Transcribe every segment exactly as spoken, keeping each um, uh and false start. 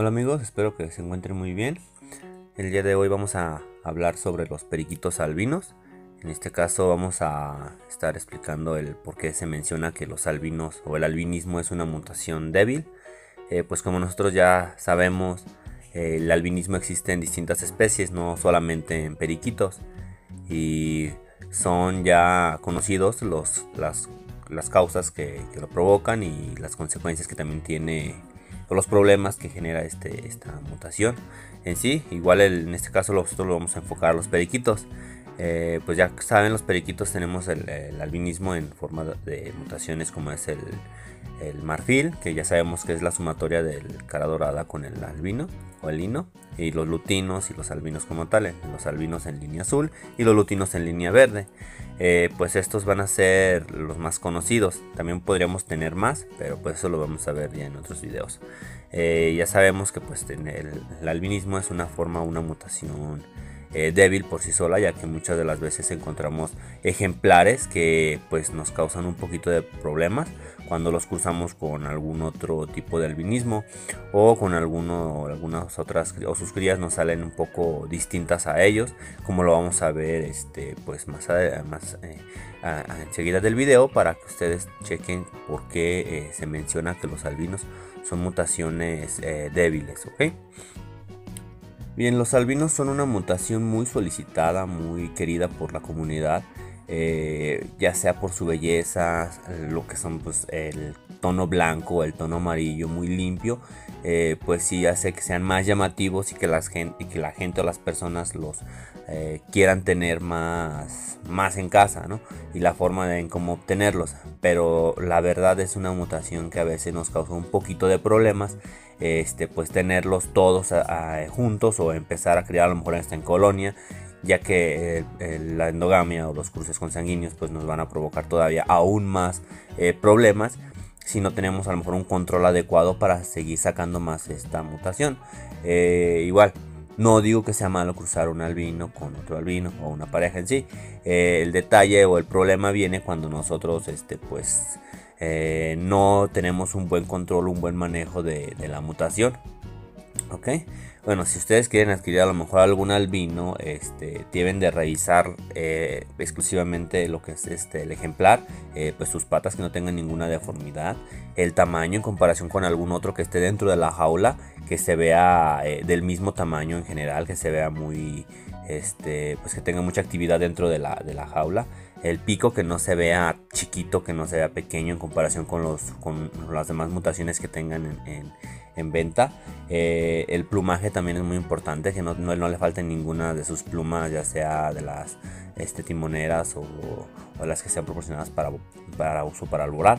Hola amigos, espero que se encuentren muy bien. El día de hoy vamos a hablar sobre los periquitos albinos. En este caso vamos a estar explicando el por qué se menciona que los albinos o el albinismo es una mutación débil. Eh, pues como nosotros ya sabemos, eh, el albinismo existe en distintas especies, no solamente en periquitos. Y son ya conocidos los, las, las causas que, que lo provocan y las consecuencias que también tiene, o los problemas que genera este, esta mutación en sí. Igual el, en este caso nosotros lo vamos a enfocar a los periquitos. Eh, pues ya saben, los periquitos tenemos el, el albinismo en forma de mutaciones como es el, el marfil, que ya sabemos que es la sumatoria del cara dorada con el albino o el lino, y los lutinos y los albinos como tal, los albinos en línea azul y los lutinos en línea verde. Eh, pues estos van a ser los más conocidos. También podríamos tener más, pero pues eso lo vamos a ver ya en otros videos. Eh, ya sabemos que pues el, el albinismo es una forma, una mutación Eh, débil por sí sola, ya que muchas de las veces encontramos ejemplares que pues nos causan un poquito de problemas cuando los cruzamos con algún otro tipo de albinismo o con alguno, algunas otras, o sus crías nos salen un poco distintas a ellos, como lo vamos a ver este pues más, a, más eh, a, a enseguida del video, para que ustedes chequen por qué eh, se menciona que los albinos son mutaciones eh, débiles, ¿ok? Bien, los albinos son una mutación muy solicitada, muy querida por la comunidad, eh, ya sea por su belleza, lo que son pues el tono blanco, el tono amarillo muy limpio, eh, pues sí hace que sean más llamativos y que, las gente, y que la gente o las personas los eh, quieran tener más, más en casa, ¿no? Y la forma de en cómo obtenerlos, pero la verdad es una mutación que a veces nos causa un poquito de problemas. Este, pues tenerlos todos a, a, juntos o empezar a criar a lo mejor hasta en colonia, ya que eh, eh, la endogamia o los cruces consanguíneos pues nos van a provocar todavía aún más eh, problemas si no tenemos a lo mejor un control adecuado para seguir sacando más esta mutación. Eh, igual no digo que sea malo cruzar un albino con otro albino o una pareja en sí. Eh, el detalle o el problema viene cuando nosotros este pues Eh, no tenemos un buen control, un buen manejo de, de la mutación. Ok, bueno, si ustedes quieren adquirir a lo mejor algún albino, este, deben de revisar eh, exclusivamente lo que es este, el ejemplar, eh, pues sus patas que no tengan ninguna deformidad, el tamaño en comparación con algún otro que esté dentro de la jaula, que se vea eh, del mismo tamaño en general, que se vea muy, este, pues que tenga mucha actividad dentro de la, de la jaula. El pico que no se vea chiquito, que no se vea pequeño en comparación con, los, con las demás mutaciones que tengan en, en, en venta. Eh, el plumaje también es muy importante, que no, no, no le falte ninguna de sus plumas, ya sea de las este, timoneras o, o las que sean proporcionadas para, para uso para alborar.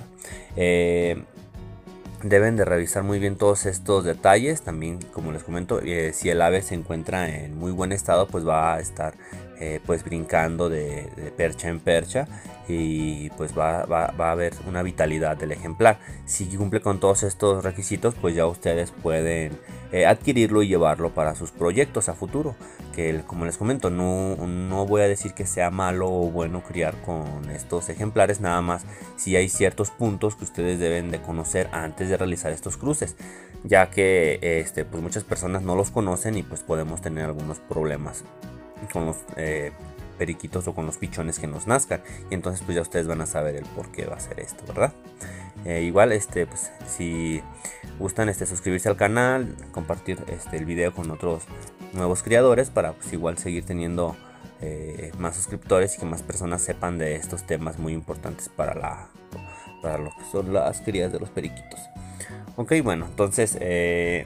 Eh, Deben de revisar muy bien todos estos detalles. También, como les comento, eh, si el ave se encuentra en muy buen estado, pues va a estar eh, pues brincando de, de percha en percha, y pues va, va, va a haber una vitalidad del ejemplar. Si cumple con todos estos requisitos, pues ya ustedes pueden eh, adquirirlo y llevarlo para sus proyectos a futuro. Que como les comento, no, no voy a decir que sea malo o bueno criar con estos ejemplares, nada más si hay ciertos puntos que ustedes deben de conocer antes de realizar estos cruces, ya que este, pues muchas personas no los conocen y pues podemos tener algunos problemas con los eh, periquitos o con los pichones que nos nazcan, y entonces pues ya ustedes van a saber el por qué va a ser esto, ¿verdad? Eh, igual este pues si gustan este suscribirse al canal, compartir este el video con otros nuevos criadores para pues igual seguir teniendo eh, más suscriptores y que más personas sepan de estos temas muy importantes para la para lo que son las crías de los periquitos. Ok, bueno, entonces eh,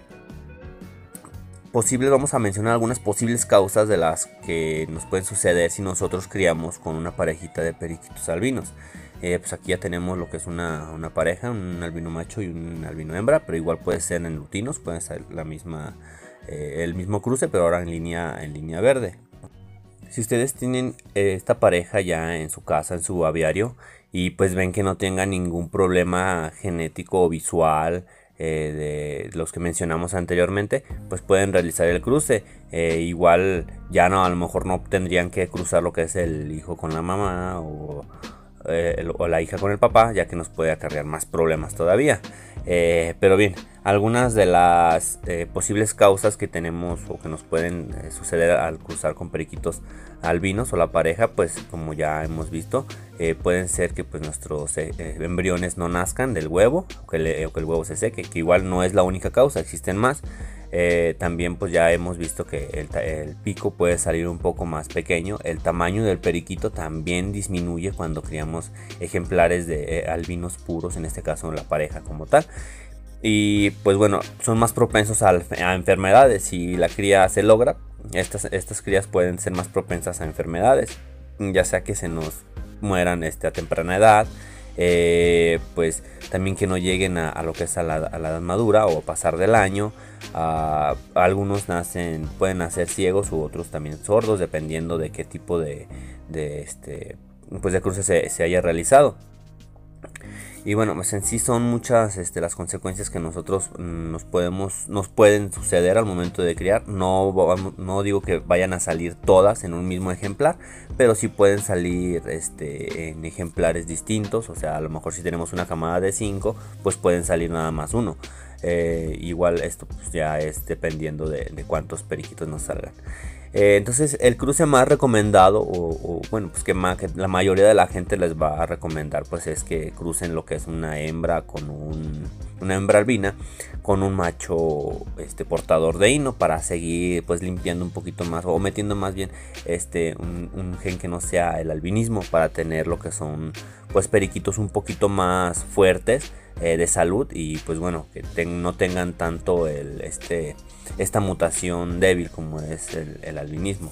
posibles, vamos a mencionar algunas posibles causas de las que nos pueden suceder si nosotros criamos con una parejita de periquitos albinos. Eh, pues aquí ya tenemos lo que es una, una pareja, un albino macho y un albino hembra, pero igual puede ser en lutinos, puede ser la misma, eh, el mismo cruce, pero ahora en línea, en línea verde. Si ustedes tienen eh, esta pareja ya en su casa, en su aviario, y pues ven que no tenga ningún problema genético o visual, eh, de los que mencionamos anteriormente, pues pueden realizar el cruce. Eh, igual ya no, a lo mejor no tendrían que cruzar lo que es el hijo con la mamá o, eh, el, o la hija con el papá, ya que nos puede acarrear más problemas todavía. Eh, pero bien, Algunas de las eh, posibles causas que tenemos o que nos pueden eh, suceder al cruzar con periquitos albinos o la pareja, pues como ya hemos visto, eh, pueden ser que pues nuestros eh, embriones no nazcan del huevo, o que, le, o que el huevo se seque, que igual no es la única causa, existen más. Eh, también pues ya hemos visto que el, el pico puede salir un poco más pequeño. El tamaño del periquito también disminuye cuando criamos ejemplares de eh, albinos puros, en este caso la pareja como tal. Y pues bueno, son más propensos a, a enfermedades. Si la cría se logra, estas, estas crías pueden ser más propensas a enfermedades, ya sea que se nos mueran este, a temprana edad, eh, pues también que no lleguen a, a lo que es a la, a la edad madura o pasar del año. Uh, algunos nacen, pueden nacer ciegos u otros también sordos, dependiendo de qué tipo de, de, este, pues de cruce se, se haya realizado. Y bueno, pues en sí son muchas este, las consecuencias que nosotros nos podemos nos pueden suceder al momento de criar. No, no digo que vayan a salir todas en un mismo ejemplar, pero sí pueden salir este, en ejemplares distintos. O sea, a lo mejor si tenemos una camada de cinco, pues pueden salir nada más uno. Eh, igual esto pues ya es dependiendo de, de cuántos periquitos nos salgan. Eh, entonces el cruce más recomendado o, o bueno pues que, más, que la mayoría de la gente les va a recomendar pues es que crucen lo que es una hembra con un, una hembra albina con un macho este portador de hino, para seguir pues limpiando un poquito más o metiendo más bien este un, un gen que no sea el albinismo, para tener lo que son pues periquitos un poquito más fuertes eh, de salud, y pues bueno que ten, no tengan tanto el este esta mutación débil como es el, el albinismo.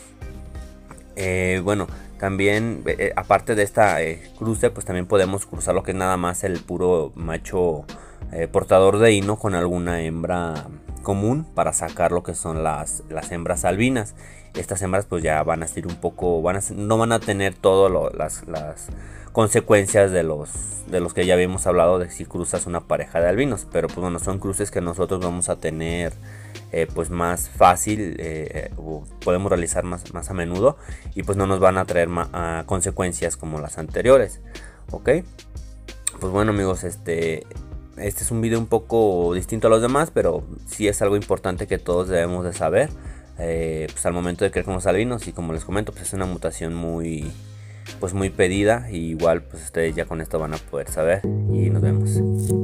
Eh, bueno, también eh, aparte de esta eh, cruce, pues también podemos cruzar lo que es nada más el puro macho eh, portador de hino con alguna hembra común, para sacar lo que son las, las hembras albinas. Estas hembras pues ya van a ser un poco, van a ser, no van a tener todas las, las consecuencias de los, de los que ya habíamos hablado de si cruzas una pareja de albinos, pero pues bueno, son cruces que nosotros vamos a tener eh, pues más fácil, eh, o podemos realizar más, más a menudo, y pues no nos van a traer a consecuencias como las anteriores. Ok, pues bueno amigos, este este es un video un poco distinto a los demás, pero sí es algo importante que todos debemos de saber eh, pues al momento de criar con los albinos. Y como les comento, pues es una mutación muy pues muy pedida, y igual pues ustedes ya con esto van a poder saber, y nos vemos.